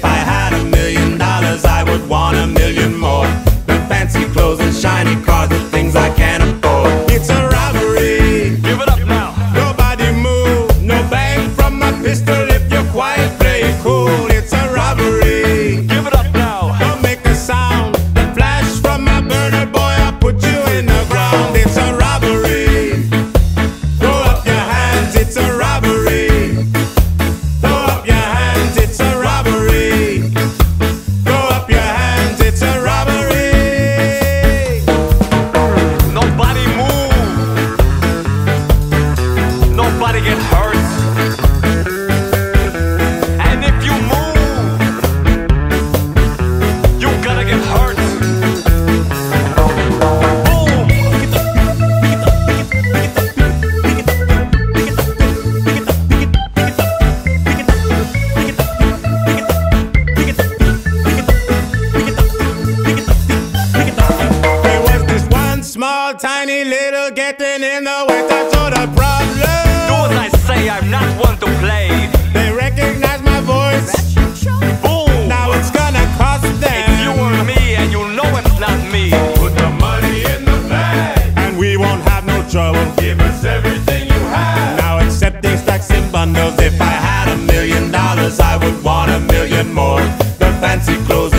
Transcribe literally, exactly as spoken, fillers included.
If I had a million dollars, I would want a million more. The fancy clothes and shiny cars, the things I can't afford. It's a robbery. Give it up now. Nobody move. No bang from my pistol. If you're quiet, play it cool. It's a robbery. Give it up now. Don't make a sound. The flash from my burner, boy, I'll put you in the ground. It's a robbery. Throw up your hands. It's a robbery. Throw up your hands. It's a robbery. Throw up your hands. It's a robbery. Nobody move. Nobody get hurt. And if you move, you gonna get hurt. Boom. There was this one small, tiny little getting in the way. That's all the problem. Do as I say, I'm not one to play. They recognize my voice. Boom. Now it's gonna cost them. It's you or me, and you know it's not me. Put the money in the bag, and we won't have no trouble. Give us everything you have. Now accepting stacks and bundles. If I had a million dollars, I would want a million more. The fancy clothes